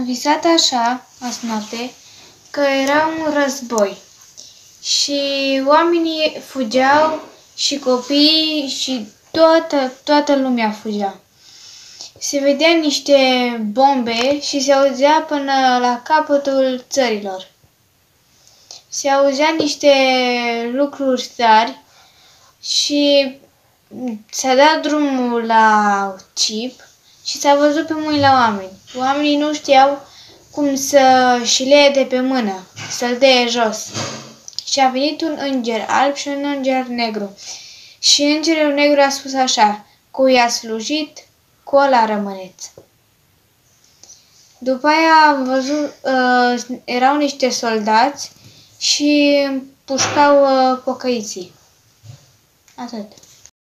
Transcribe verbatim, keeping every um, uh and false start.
Am visat așa, azi noapte, că era un război și oamenii fugeau și copiii și toată, toată lumea fugea. Se vedeau niște bombe și se auzea până la capătul țărilor. Se auzea niște lucruri tari și s-a dat drumul la cip și s-a văzut pe mâini la oameni. Oamenii nu știau cum să-și le ia de pe mână, să-l dea jos. Și a venit un înger alb și un înger negru. Și îngerul negru a spus așa: cui a slujit, cu ăla rămâneți. După aia am văzut, uh, erau niște soldați și pușcau uh, pocăiții. Atât.